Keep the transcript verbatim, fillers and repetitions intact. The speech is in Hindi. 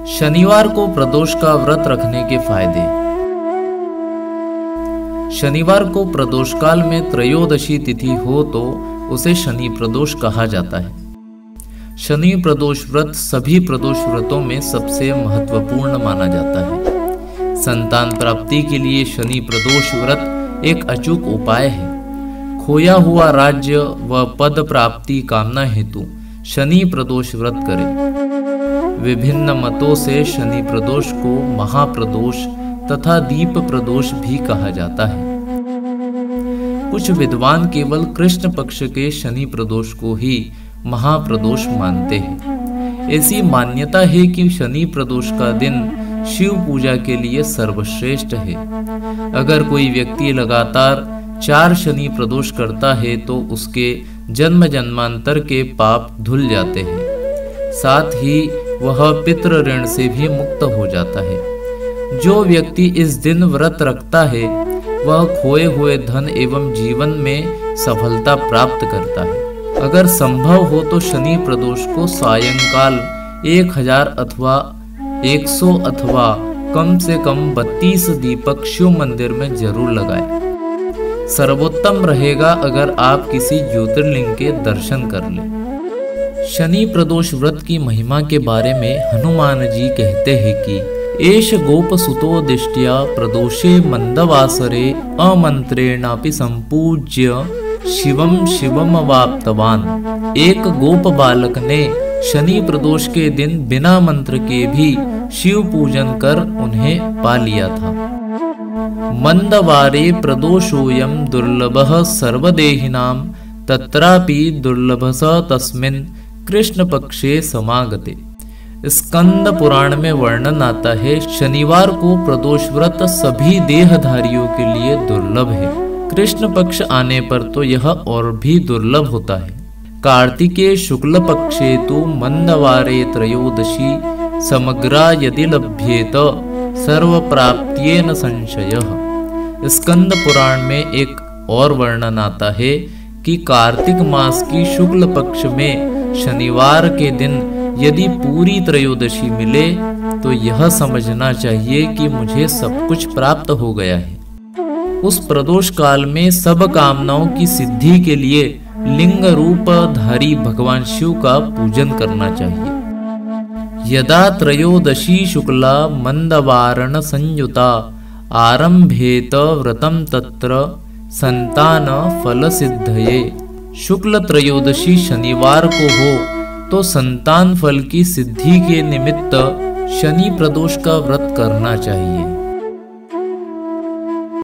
शनिवार को प्रदोष का व्रत रखने के फायदे। शनिवार को प्रदोष काल में त्रयोदशी तिथि हो तो उसे शनि प्रदोष कहा जाता है। शनि प्रदोष व्रत सभी प्रदोष व्रतों में सबसे महत्वपूर्ण माना जाता है। संतान प्राप्ति के लिए शनि प्रदोष व्रत एक अचूक उपाय है। खोया हुआ राज्य व पद प्राप्ति कामना हेतु शनि प्रदोष व्रत करें। विभिन्न मतों से शनि प्रदोष को महाप्रदोष तथा दीप प्रदोष भी कहा जाता है। कुछ विद्वान केवल कृष्ण पक्ष के शनि प्रदोष को ही महाप्रदोष मानते हैं। ऐसी मान्यता है कि शनि प्रदोष का दिन शिव पूजा के लिए सर्वश्रेष्ठ है। अगर कोई व्यक्ति लगातार चार शनि प्रदोष करता है तो उसके जन्म जन्मांतर के पाप धुल जाते हैं। साथ ही वह पितृ ऋण से भी मुक्त हो जाता है। जो व्यक्ति इस दिन व्रत रखता है वह खोए हुए धन एवं जीवन में सफलता प्राप्त करता है। अगर संभव हो तो शनि प्रदोष को सायंकाल एक हजार अथवा एक सौ अथवा कम से कम बत्तीस दीपक शिव मंदिर में जरूर लगाएं। सर्वोत्तम रहेगा अगर आप किसी ज्योतिर्लिंग के दर्शन कर लें। शनि प्रदोष व्रत की महिमा के बारे में हनुमान जी कहते हैं कि एष गोपसुतो दिष्ट्या प्रदोषे मंदवासरे अमंत्रेणापि संपूज्य शिवम शिवम अवाप्तवान। एक गोप बालक ने शनि प्रदोष के दिन बिना मंत्र के भी शिव पूजन कर उन्हें पा लिया था। मंदवारे प्रदोषोयम दुर्लभः सर्वदेहिनां तत्रापि दुर्लभस तस्मिन् कृष्ण पक्षे समागते। स्कंद पुराण में वर्णन आता है शनिवार को प्रदोष व्रत सभी देहधारियों के लिए दुर्लभ है। कृष्ण पक्ष आने पर तो यह और भी दुर्लभ होता है। कार्तिके शुक्ल पक्षे तो मंदवारे त्रयोदशी समग्रा यदि लभ्येत सर्व प्राप्त्येन संशयः। स्कंद पुराण में एक और वर्णन आता है कि कार्तिक मास की शुक्ल पक्ष में शनिवार के दिन यदि पूरी त्रयोदशी मिले तो यह समझना चाहिए कि मुझे सब कुछ प्राप्त हो गया है। उस प्रदोष काल में सब कामनाओं की सिद्धि के लिए लिंग रूप धारी भगवान शिव का पूजन करना चाहिए। यदा त्रयोदशी शुक्ला मंदवारण संयुता आरंभेत व्रतम तत्र संतान फल सिद्धये। शुक्ल त्रयोदशी शनिवार को हो तो संतान फल की सिद्धि के निमित्त शनि प्रदोष का व्रत करना चाहिए।